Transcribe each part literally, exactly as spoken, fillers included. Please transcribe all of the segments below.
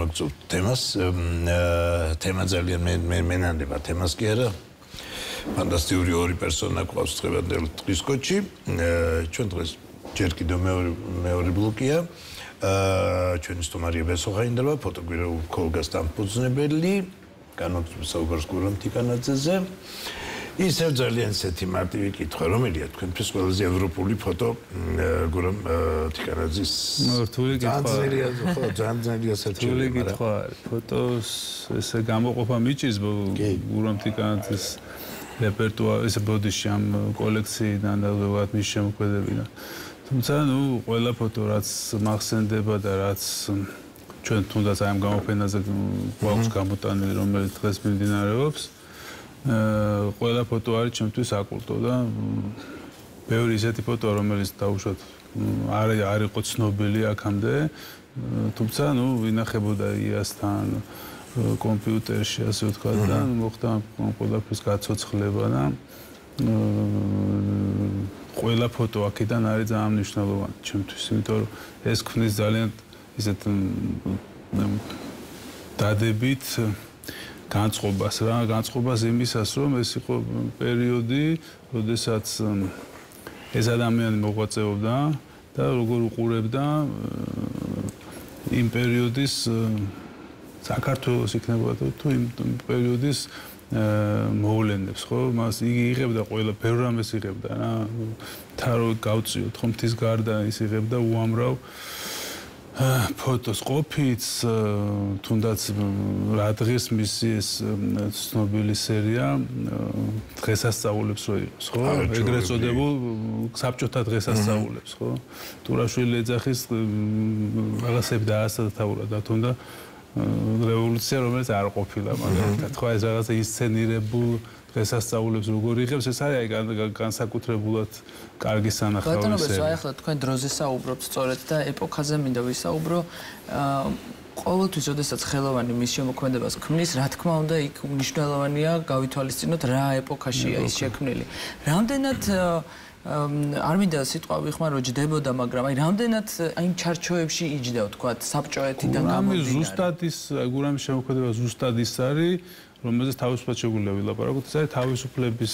მოგწევთ თემას. თემა ძალიან მენანდება თემას კი არა. ფანტასტიკური ორი პერსონა გვყავს დღევანდელ დღის კოჩი. ჩვენ დღეს ჯერ კიდევ მეორე მეორე ბლოკია. ჩვენი სტუმარია ბესოხაინდავა, ფოტოგრაფი ქოლგას დამფუძნებელი, განვაგრძობს საუბარს გურამ თიკანაძეზე. ისევ ძალიან ისეთი მარტივი კითხვა, რომელია თქვენთვის ყველაზე ევროპული ფოტო გურამ თიკანაძის რთული კითხვა. ძალიან ხო, ძალიან ძალიან საერთოდ კითხვა. ფოტოს ესე გამოყოფა მიჭირს გურამ თიკანაძის რეპერტუარი, ესე ბოდიში ამ კოლექციიდან და ზოგადად მის შემოქმედებიდან. თუმცა, ნუ, ყველა ფოტო რაც მახსენდება და რაც ჩვენ თუნდაც აი ამ გამოფენაზე გვაქვს გამოტანილი, რომელიც დღეს მიმდინარეობს, ყველა ფოტო არის ჩემთვის აკულტო და ბევრი ისეთი ფოტოა, რომელიც დაუშვათ არ არ იყო ცნობილი აქამდე, თუმცა, ნუ, ვინახებოდა იასთან კომპიუტერში, ასე ვთქვათ, და მოხდა ყველაფრის გაცოცხლება და ყველა ფოტო აქედან არის ძალიან მნიშვნელოვანი ჩემთვის, იმიტომ რომ ეს ქმნის ძალიან ისეთ დადებით განწყობას რა, განწყობას იმისას, რომ ეს იყო პერიოდი, როდესაც ეს ადამიანი მოღვაწეობდა და როგორ უყურებდა იმ პერიოდის საქართველოს იქნებოდა თუ იმ პერიოდის მოვლენებს, ხო? მას იგი იღებდა ყველა ბევრ რამეს იღებდა რა. თარო გავწიოთ, ხო, მთის გარდა ის იღებდა უამრავ ფოტოს ყოფიც, თუნდაც რა დღეს მისი ეს ცნობილი სერია დღესასწაულებს რო იყოს, ხო? ეგრეთ წოდებულ საბჭოთა დღესასწაულებს, ხო? ტურაშვილი ეძახის რაღაცები დაასათაურა და თუნდა რევოლუცია, რომელიც არ ყოფილა, მაგალითად, ხო, ეს რაღაცა ისცენირებულ დღესასწაულებს როგორ იღებს, ეს არის განსაკუთრებულად კარგი სანახავი სერია. ბატონო, ახლა თქვენ დროზე საუბრობთ სწორედ და ეპოქაზე მინდა ვისაუბრო. ყოველთვის, როდესაც ხელოვანი მის შემოქმედებას ქმნის, რა თქმა უნდა, იქ მნიშვნელოვანია გავითვალისწინოთ რა ეპოქაშია ის შექმნილი. რამდენად არ მინდა სიტყვა ვიხმარო ჯდებოდა, მაგრამ აი რამდენად აი ჩარჩოებში იჯდა, ვთქვათ, საბჭოეთიდან გამომდინარე. ზუსტად ის გურამის შემოქმედება ზუსტად ის არის, რომელზეც თავისუფლად შეგვიძლია ვილაპარაკოთ, ეს არის თავისუფლების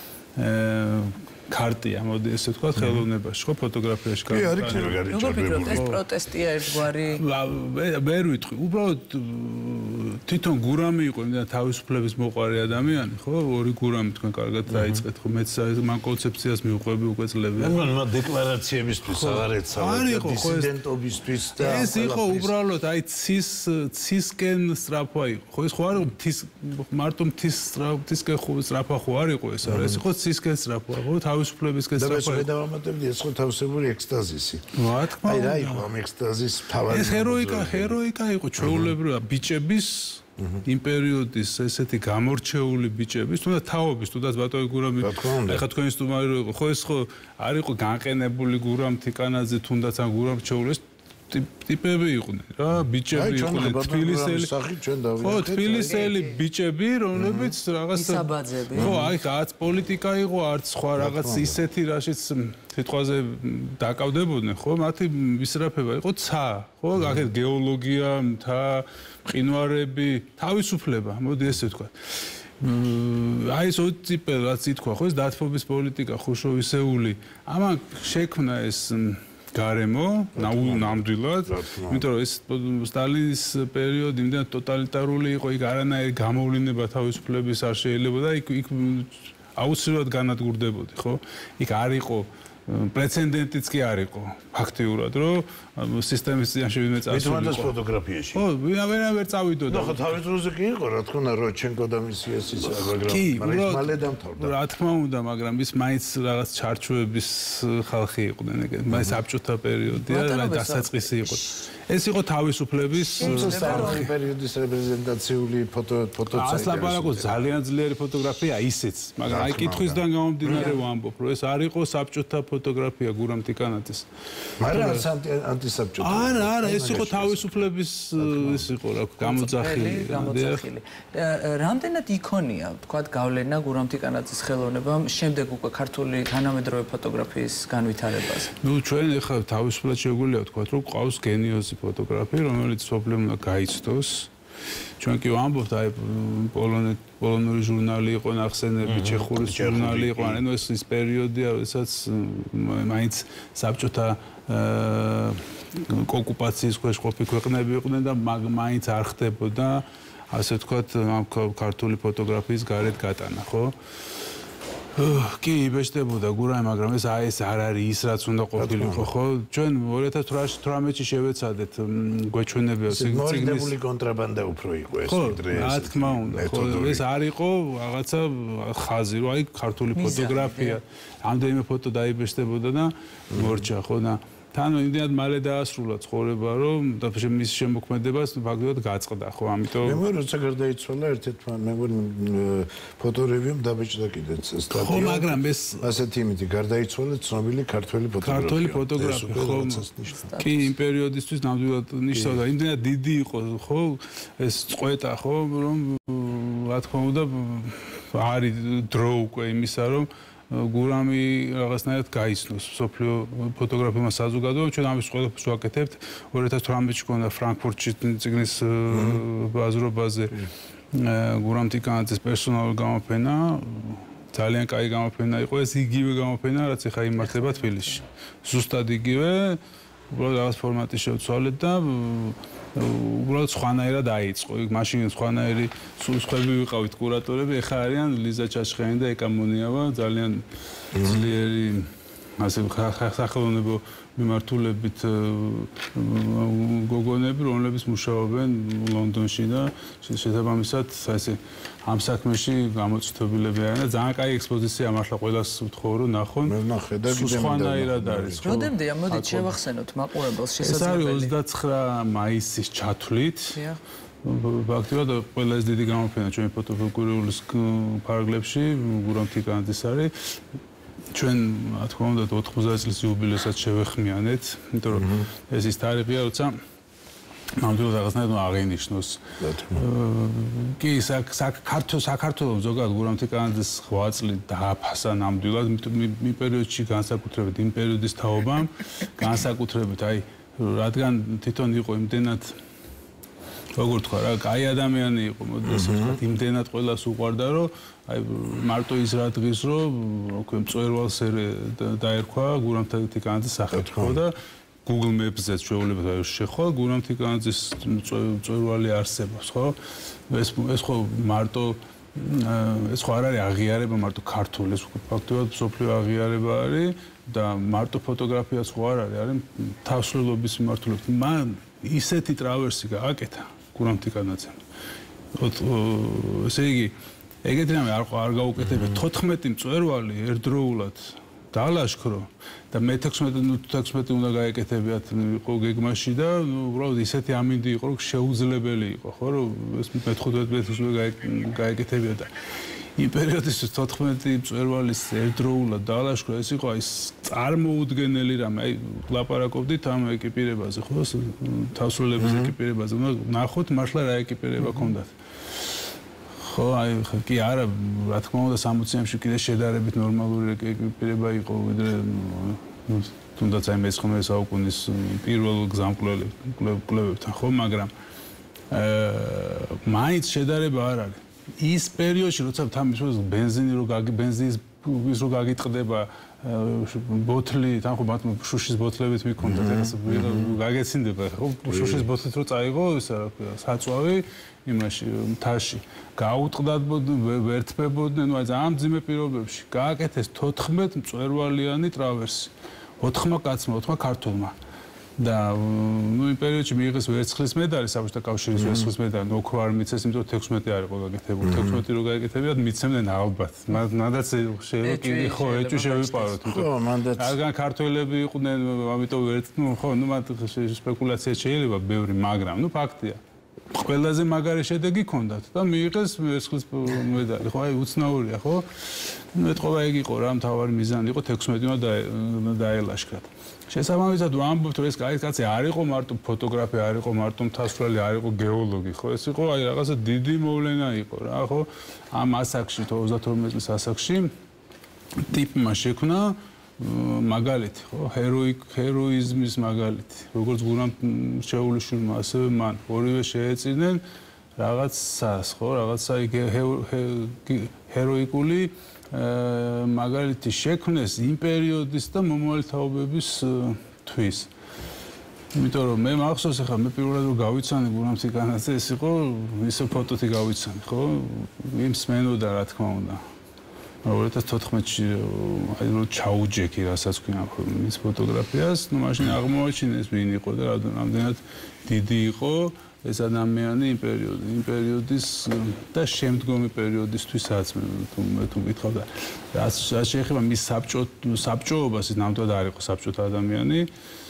ქარტია, მოდი ესე ვთქვათ, ხელოვნებაში, ხო, ფოტოგრაფიაში კი, არის კარგი როგორ ფიქრობთ, ეს პროტესტია ერთგვარი? ვერ ვიტყვი, უბრალოდ თვითონ გურამი იყო, იმდან თავისუფლების მოყვარე ადამიანი, ხო? ორი გურამი თქვენ კარგად დაიწყეთ, ხო? მეც მან კონცეფციას მივყვები უკვე წლები. მაგრამ მაგ დეკლარაციებისთვის აღარ ეცავთ დისიდენტობისთვის და ეს იყო უბრალოდ აი ცის ცისკენ სწრაფვა იყო. ხო, ეს ხო არ იყო მთის მარტო მთის სწრაფისკენ ხო სწრაფვა ხო არ იყო ეს, არა, ეს იყო ცისკენ სწრაფვა, ხო? თავისუფლებისკენ სწრაფვა. და მე დავამატებდი, ეს ხო თავისებური ექსტაზისი. რა თქმა უნდა. აი რა იყო ამ ექსტაზის თავარი? ეს ჰეროიკა, ჰეროიკა იყო ჩვეულებრივი ბიჭების იმ პერიოდის ესეთი გამორჩეული ბიჭების, თუნდაც თაობის, თუნდაც ბატონი გურამი, ეხლა თქვენი სტუმარი რო იყო, ხო ეს ხო არ იყო განყენებული გურამ თიკანაძე, თუნდაც ამ გურამრჩეული ტიპები იყვნენ რა, ბიჭები იყვნენ, თბილისელი, ხო, თბილისელი ბიჭები, რომლებიც რაღაც ისაბაძები. ხო, აი, არც პოლიტიკა იყო, არც სხვა რაღაც ისეთი რაშიც სიტყვაზე დაკავდებოდნენ, ხო, მათი მისწრაფება იყო ცა, ხო, აქეთ გეოლოგია, მთა, მყინვარები, თავისუფლება, მოდი ესე ვთქვათ. აი ეს ოტიპი რაც ითქვა, ხო, ეს დათბობის პოლიტიკა, ხუშოვისეული, ამან შექმნა ეს გარემო, ნამდვილად, იმიტომ რომ ეს სტალინის პერიოდი იმდენად ტოტალიტარული იყო, იქ არანაირი გამოვლინება თავისუფლების არ შეიძლება და იქ იქ აუცილებლად განადგურდებოდი, ხო? იქ არ იყო პრეცედენტიც კი არ იყო ფაქტიურად, რომ სისტემის წინაშე ვინმე წასულიყო. მითუმეტეს ფოტოგრაფიაში. ხო, ვერავინ ვერ წავიდოდა. ხო, თავის დროზე კი იყო, რა თქმა უნდა, როჩენკო და მისი ეს ის, მაგრამ მაგრამ მალე დამთავრდა. რა თქმა უნდა, მაგრამ ის მაინც რაღაც ჩარჩოების ხალხი იყვნენ, ეგ მაინც საბჭოთა პერიოდია და დასაწყისი იყო. ეს იყო თავისუფლების სამი პერიოდის რეპრეზენტაციული ფოტო ფოტოც. ასე ლაპარაკობს ძალიან ძლიერი ფოტოგრაფია ისეც, მაგრამ აი კითხვისგან გამომდინარე ვამბობ, რომ ეს არ იყო საბჭოთა ფოტოგრაფია გურამ ტიკანაძის. მაგრამ არც ანტისაბჭოთა. არა, არა, ეს იყო თავისუფლების ის იყო რა, გამოძახილი. გამოძახილი. რამდენად იქონია, თქვათ, გავლენა გურამ ტიკანაძის ხელოვნებამ შემდეგ უკვე ქართული თანამედროვე ფოტოგრაფიის განვითარებაზე? ნუ ჩვენ ახლა თავისუფლად შეგვიძლია ვთქვათ, რომ ყავს გენიოზი ფოტოგრაფი, რომელიც სოფლემ უნდა გაიცნოს. ჩვენ კი ვამბობთ, აი პოლონეთ პოლონური ჟურნალი იყო ნახსენები, ჩეხური ჟურნალი იყო, ანუ ეს ის პერიოდია, როდესაც მაინც საბჭოთა ოკუპაციის ქვეშ ყოფი ქვეყნები იყვნენ და მაინც არ ხდებოდა, ასე ვთქვათ, ქართული ფოტოგრაფიის გარეთ გატანა, ხო? კი, იბეჭდებოდა გურამი, მაგრამ ეს აი ეს არ არის ის, რაც უნდა ყოფილიყო, ხო? ჩვენ ორი ათას თვრამეტში შევეცადეთ გვეჩვენებია ციგნის მორიდებული კონტრაბანდა უფრო იყო ეს დღე. ხო, რა თქმა უნდა, ხო, ეს არ იყო რაღაცა ხაზი, რომ აი ქართული ფოტოგრაფია, ამდენიმე ფოტო დაიბეჭდებოდა და მორჩა, ხო და თან იმდენად მალე დაასრულა ცხოვრება, რომ და მის შემოქმედებას ფაქტობრივად გაწყდა, ხო, ამიტომ მე მგონი როცა გარდაიცვალა ერთ-ერთმა მე მგონი ფოტორევიუმ დაბეჭდა კიდეც სტატია. ხო, მაგრამ ეს ასეთი იმითი გარდაიცვალა ცნობილი ქართველი ფოტოგრაფია. ქართული ფოტოგრაფია, ხო. კი, იმ პერიოდისთვის ნამდვილად ნიშნავდა, იმდენად დიდი იყო, ხო, ეს წყვეტა, ხო, რომ რა თქმა უნდა არის დრო უკვე იმისა, რომ გურამი რაღაცნაირად გაიცნოს სოფლიო ფოტოგრაფიულმა საზოგადოებამ. ჩვენ ამის ყველაფერს ვაკეთებთ. ორი ათას თვრამეტში ქონდა ფრანკფურტში წიგნის ბაზრობაზე გურამ ტიკანაძის პერსონალური გამოფენა. ძალიან კაი გამოფენა იყო. ეს იგივე გამოფენა, რაც ახლა იმართება თბილისში. ზუსტად იგივე, უბრალოდ რაღაც ფორმატი შევცვალეთ და უბრალოდ სხვანაირად დაიწყო. მაშინ სხვანაირი სხვები ვიყავით კურატორები, ეხლა არიან ლიზა ჩაჩხიანი და ეკა მონიავა, ძალიან ძლიერი ასე სახელოვნებო მიმართულებით გოგონები, რომლებიც მუშაობენ ლონდონში და შესაბამისად ასე ამ საქმეში გამოწვევილები არიან და ძალიან კაი ექსპოზიცია მართლა ყველას ვთხოვ რომ ნახონ. მე ვნახე და სხვანაირად არის. როდემდეა, მოდით შევახსენოთ მაყურებელს შესაძლებელი. ეს არის ოცდაცხრა მაისის ჩათვლით. ფაქტობრივად ყველა ეს დიდი გამოფენა ჩვენი ფოტოგრაფიულის ფარგლებში გურამ ტიკანაძის არის. ჩვენ რა თქმა უნდა ოთხმოცდაათი წლის იუბილესაც შევეხმიანეთ, იმიტომ რომ ეს ის თარიღია, როცა ნამდვილად რაღაცნაირად აღინიშნოს. კი, საქართველოს საქართველოს ზოგადად გურამ ტიკანაძის ღვაწლი დააფასა ნამდვილად იმ პერიოდში განსაკუთრებით იმ პერიოდის თაობამ, განსაკუთრებით აი რადგან თვითონ იყო იმდენად როგორ თქვა რა, კაი ადამიანი იყო, მოდი ასე ვთქვათ, იმდენად ყველას უყვარდა, რომ აი მარტო ის რა დღის, რომ თქვენ მწვერვალს დაერქვა გურამ ტიკანაძის სახით, ხო და Google Maps-ზე ჩვეულებრივ შეხვალ გურამ ტიკანაძის მწვერვალი არსებობს, ხო? ეს ეს ხო მარტო ეს ხო არ არის აღიარება მარტო ქართული, ეს ფაქტობრივად სოფლიო აღიარება არის და მარტო ფოტოგრაფიაც ხო არ არის, არის თავსრულობის მიმართულებით. მან ისეთი ტრავერსი გააკეთა გურამ ტიკანაძემ. ესე იგი, ეგეთი რამე არ არ გაუკეთებია თოთხმეტი მწვერვალი ერთდროულად დაალაშქრო და მეთექვსმეტე ნუ თექვსმეტი უნდა გაეკეთებიათ იყო გეგმაში და ნუ უბრალოდ ისეთი ამინდი იყო რომ შეუძლებელი იყო ხო რომ ეს მეთერთმეტე მეტრს უნდა გაეკეთებია და იმ პერიოდის თოთხმეტი მწვერვალის ერთდროულად დაალაშქრო ეს იყო აი წარმოუდგენელი რამე აი ლაპარაკობდით ამ ეკიპირებაზე ხო თავსრულების ეკიპირებაზე უნდა ნახოთ მართლა რა ეკიპირება ქონდათ ხო აი კი არა რა თქმა უნდა სამოციანში კიდე შედარებით ნორმალური ეკიპირება იყო ვიდრე თუნდაც აი მეცხრე საუკუნის პირველ გზამკვლევებთან ხო მაგრამ აა მაინც შედარება არ არის ის პერიოდში როცა თან მისვლის бенზინი რო გაგი бенზინის ის რო გაგიტყდება ბოთლი თან ხო მათ შუშის ბოთლებით მიქონდათ ეს გაგეცინდება ხო შუშის ბოთლით რო წაიღო ისა რა ქვია საწვავი იმაში მთაში გაუტყდათ ვერთფებოდნენ აი ამ ძიმე პირობებში გააკეთეს თოთხმეტ მწვერვალიანი ტრავერსი ოთხმა კაცმა ოთხმა ქართველმა და ნუ იმ პერიოდში მიიღეს ვერცხლის медаლი საბჭოთა კავშირის ვერცხლის медаლი ნოქო არ მიცეს იმიტომ რომ თექვსმეტი არ იყო გაკეთებული თექვსმეტი რო გაეკეთებიათ მიცემდნენ ალბათ მანდაც შეიძლება ხო ეჭვი შევიპაროთ ხო მანდაც რადგან ქართველები იყვნენ ამიტომ ვერც ნუ ხო ნუ მათ სპეკულაცია შეიძლება ბევრი მაგრამ ნუ ფაქტია ყველაზე მაგარი შედეგი ჰქონდათ და მიიღეს მერცხლის მედალი. ხო, აი უცნაურია, ხო? ნუ ეთყობა ეგ იყო რა, მთავარი მიზანი იყო თექვსმეტი დაელაშქრათ. შესაბამისად ვამბობთ, რომ ეს კაცი არ იყო მარტო ფოტოგრაფი, არ იყო მარტო მთასვლელი, არ იყო გეოლოგი, ხო? ეს იყო აი რაღაცა დიდი მოვლენა იყო რა, ხო? ამ ასაკში, ოცდათორმეტ წლის ასაკში ტიპმა შექმნა მაგალითი, ხო? ჰეროიკ ჰეროიზმის მაგალითი. როგორც გურამ შეულიშვილმა, ასევე მან ორივე შეეწინენ რაღაცას, ხო? რაღაცა ჰეროიკული მაგალითი შექმნეს იმ პერიოდის და მომავალთაობების თვის. იმიტომ რომ მე მახსოვს ახლა მე პირველად რომ გავიცანი გურამ თიკანაძე ეს იყო ისო ფოტოთი გავიცანი, ხო? იმ სმენოდა რა თქმა უნდა. ორი ათას თოთხმეტში აი რომ ჩაუჯექი რასაც ქვია მის ფოტოგრაფიას, ნუ მაშინ აღმოაჩინეს ვინ იყო და რამდენად დიდი იყო ეს ადამიანი იმ პერიოდი, იმ პერიოდის და შემდგომი პერიოდისთვისაც მე თუ მითხავ და რაც შეეხება მის საბჭო საბჭოობას, ის ნამდვილად არ იყო საბჭოთა ადამიანი.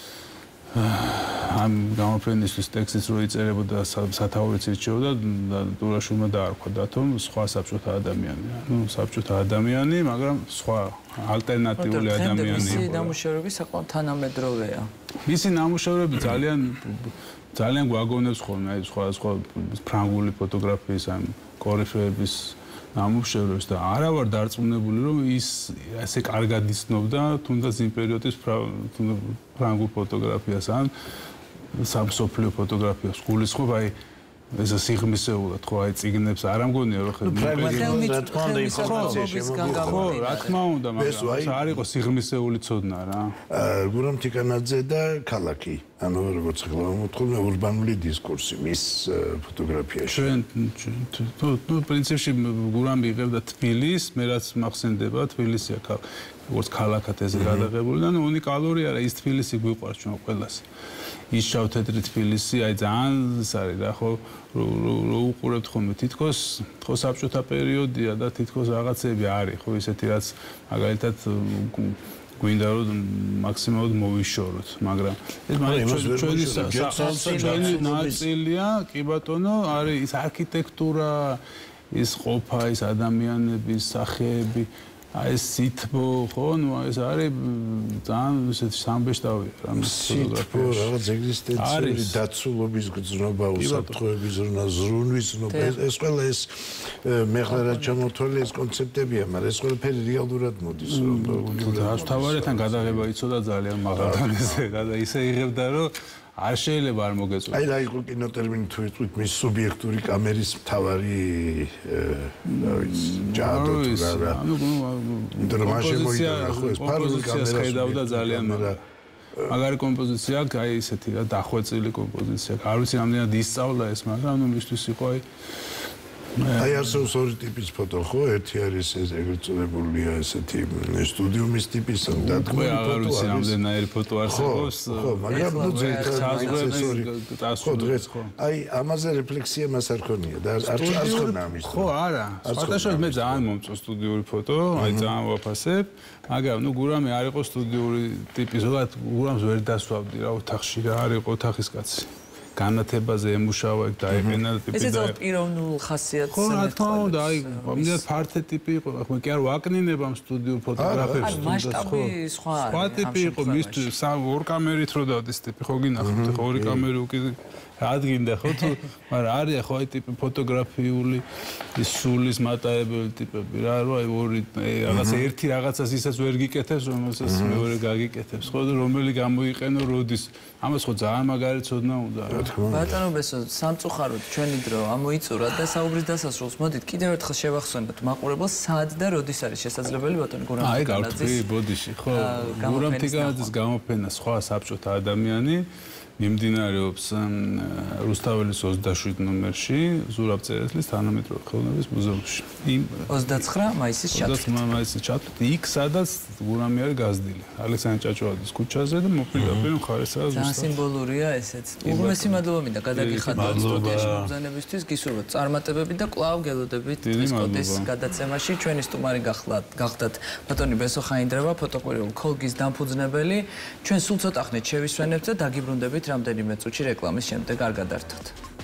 ამ გამოფენისთვის ტექსტიც რო იწერებოდა სათაურიც ირჩეოდა და დურაშვილმა დაარქვა დათომ სხვა საბჭოთა ადამიანია. ნუ საბჭოთა ადამიანი, მაგრამ სხვა ალტერნატიული ადამიანი. მისი ნამუშევრები საკმაოდ თანამედროვეა. მისი ნამუშევრები ძალიან ძალიან გვაგონებს ხოლმე აი სხვა სხვა ფრანგული ფოტოგრაფიის ამ კორიფეების ნამუშევრებს და არა ვარ დარწმუნებული რომ ის ასე კარგად იცნობდა თუნდაც იმ პერიოდის ფრანგულ ფოტოგრაფიას ან სამსოფლიო ფოტოგრაფიას გულისხმობ აი ეს სიღრმისეულად ხო აი წიგნებს არ ამგონია რომ ხელმით რა თქმა უნდა ინფორმაციაში ხო რა თქმა უნდა მაგრამ არ იყო სიღრმისეული ცოდნა რა გურამ თიკანაძე და ქალაქი ანუ როგორც ახლა მოთხოვნა ურბანული დისკურსი მის ფოტოგრაფიაში ჩვენ ნუ პრინციპში გურამ იღებდა თბილის მე რაც მახსენდება თბილისი აქ როგორც ქალაქად ეს გადაღებული და ნუ უნიკალური არა ის თბილისი გვიყვარს ჩვენ ყველას ის შავთეთრი თბილისი აი ძალიან ის არის რა ხო რო უყურებთ ხოლმე თითქოს ხო საბჭოთა პერიოდია და თითქოს რაღაცები არის ხო ისეთი რაც მაგალითად გვინდა რომ მაქსიმალურად მოვიშოროთ მაგრამ ეს მაგალითად ჩვენი საერთო ნაწილია კი ბატონო არის ის არქიტექტურა ის ყოფა ის ადამიანების სახეები აი ეს სითბო ხო ნუ ეს არის ძალიან ისეთი სამბეშტავია რა სითბო რაღაც ეგზისტენციური დაცულობის გზნობა უსაფრთხოების ზრუნა ზრუნვის ზრუნვა ეს ყველა ეს მეხლა რა ჩამოთვლილი ეს კონცეპტებია მაგრამ ეს ყველაფერი რეალურად მოდის რომ თავარითან გადაღება იცოდა ძალიან მაღალდანეზე და ისე იღებდა რომ არ შეიძლება არ მოგეწონა. აი რა იყო კინოტერმინი თუ იტყვით მის სუბიექტური კამერის მთავარი რა ვიცი ჯადო თუ რა. ანუ იმიტომ რომ მაშინ მოიტანა ხო ეს ფარული კამერა ხედავდა ძალიან მაგარი კომპოზიცია აქვს აი ესეთი რა დახვეწილი კომპოზიცია. არ ვიცი რამდენად ისწავლა ეს მაგრამ ანუ მისთვის იყო აი აი არსებობს ორი ტიპის ფოტო ხო ერთი არის ეს ეგრეთ წოდებულია ესეთი სტუდიუმის ტიპის და თქვენ არ ვიცი რამდენიერი ფოტო არსებობს ხო მაგრამ ნუ ძირითადად ხო დღეს აი ამაზე რეფლექსია მას არ ქონია და არ არ ხონა ამის ხო არა სპარტაშოვის მე ძალიან მომწონს სტუდიური ფოტო აი ძალიან ვაფასებ მაგრამ ნუ გურამი არ იყო სტუდიური ტიპის ზოგადად გურამს ვერ დასვავდი რა ოთახში რა არ იყო ოთახის კაცი განათებაზე ემუშავა და დაეყენა ტიპი და ესეც პიროვნულ ხასიათს ხო რა თქმა უნდა აი მომდიათ ფართე ტიპი იყო ხო კი არ ვაკნინებ ამ სტუდიურ ფოტოგრაფებს თუნდაც მასშტაბი სხვა არის სხვა ტიპი იყო მისთვის ორ კამერით რო დადის ტიპი ხო გინახავთ ხო ორი კამერი უკიდე ადგინდა ხო თუ მაგრამ არის ხო აი ტიპი ფოტოგრაფიული ის სულის მატარებელი ტიპები რა რო აი ორი რაღაც ერთი რაღაცას ისაც ვერ გიკეთებს რომელსაც მეორე გაგიკეთებს ხო და რომელი გამოიყენო როდის ამას ხო ძალიან მაგარი ცოდნა უნდა რა ბატონო ბესო სამწუხაროდ ჩვენი დრო ამოიწურა და საუბრის დასასრულს მოდით კიდევ ერთხელ შევახსენოთ მაყურებელს სად და როდის არის შესაძლებელი ბატონო გურამ თიკანაძის აი გავთქვი ბოდიში ხო გურამ თიკანაძის გამოფენა სხვა საბჭოთა ადამიანი მიმდინარეობს რუსთაველის ოცდაშვიდ ნომერში ზურაბ წერეთლის თანამედროვე ხელოვნების მუზეუმში. ოცდაცხრა მაისის ჩათვლით. ოცდაცხრა მაისის ჩათვლით იქ სადაც გურამი არის გაზრდილი. ალექსანდრე ჭაჭუაძის ქუჩაზე და მოპირდაპირ მხარესაა ზუსტად. ძალიან სიმბოლურია ესეც. უღმესი მადლობა მინდა გადაგიხადოთ სტუდიაში მომზანებისთვის გისურვებთ წარმატებები და კვლავ გელოდებით ტრისკოტის გადაცემაში ჩვენი სტუმარი გახლავთ გახდათ ბატონი ბესო ხაინდრევა ფოტოკვირეულ ქოლგის დამფუძნებელი. ჩვენ სულ ცოტა ხნით შევისვენებთ და დაგიბრუნდებით რამდენიმე წუთში რეკლამის შემდეგ არ გადართოთ.